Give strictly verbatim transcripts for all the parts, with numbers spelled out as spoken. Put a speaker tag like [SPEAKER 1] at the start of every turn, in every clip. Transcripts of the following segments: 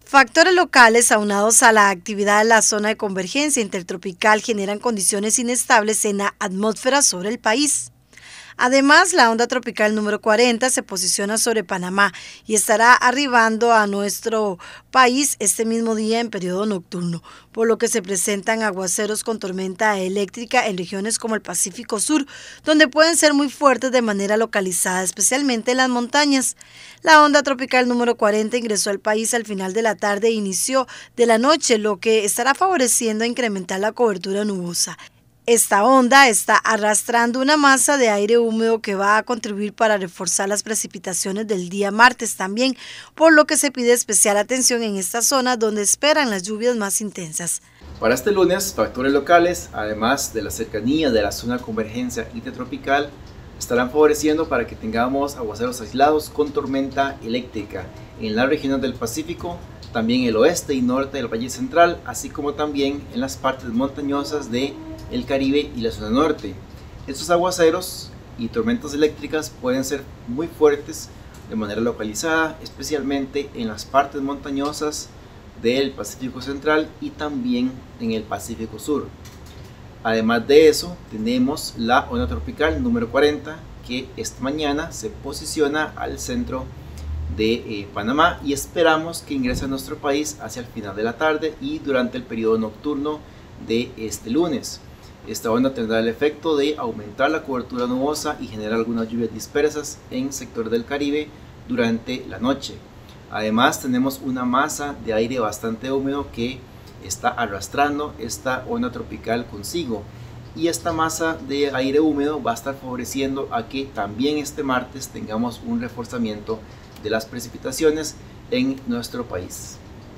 [SPEAKER 1] Factores locales aunados a la actividad de la zona de convergencia intertropical generan condiciones inestables en la atmósfera sobre el país. Además, la onda tropical número cuarenta se posiciona sobre Panamá y estará arribando a nuestro país este mismo día en periodo nocturno, por lo que se presentan aguaceros con tormenta eléctrica en regiones como el Pacífico Sur, donde pueden ser muy fuertes de manera localizada, especialmente en las montañas. La onda tropical número cuarenta ingresó al país al final de la tarde e inicio de la noche, lo que estará favoreciendo a incrementar la cobertura nubosa. Esta onda está arrastrando una masa de aire húmedo que va a contribuir para reforzar las precipitaciones del día martes también, por lo que se pide especial atención en esta zona donde esperan las lluvias más intensas.
[SPEAKER 2] Para este lunes, factores locales, además de la cercanía de la zona de convergencia intertropical, estarán favoreciendo para que tengamos aguaceros aislados con tormenta eléctrica en las regiones del Pacífico, también el oeste y norte del Valle Central, así como también en las partes montañosas de el Caribe y la zona norte. Estos aguaceros y tormentas eléctricas pueden ser muy fuertes de manera localizada, especialmente en las partes montañosas del Pacífico Central y también en el Pacífico Sur. Además de eso, tenemos la onda tropical número cuarenta, que esta mañana se posiciona al centro de eh, Panamá y esperamos que ingrese a nuestro país hacia el final de la tarde y durante el periodo nocturno de este lunes. Esta onda tendrá el efecto de aumentar la cobertura nubosa y generar algunas lluvias dispersas en el sector del Caribe durante la noche. Además, tenemos una masa de aire bastante húmedo que está arrastrando esta onda tropical consigo, y esta masa de aire húmedo va a estar favoreciendo a que también este martes tengamos un reforzamiento de las precipitaciones en nuestro país.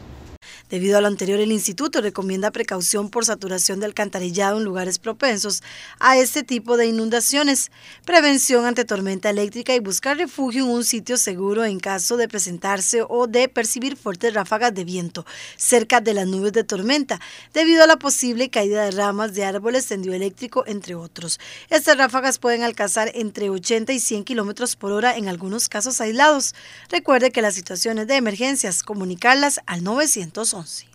[SPEAKER 1] Debido a lo anterior, el instituto recomienda precaución por saturación de alcantarillado en lugares propensos a este tipo de inundaciones, prevención ante tormenta eléctrica y buscar refugio en un sitio seguro en caso de presentarse o de percibir fuertes ráfagas de viento cerca de las nubes de tormenta, debido a la posible caída de ramas de árboles, tendido eléctrico, entre otros. Estas ráfagas pueden alcanzar entre ochenta y cien kilómetros por hora en algunos casos aislados. Recuerde que las situaciones de emergencias, comunicarlas al nueve once.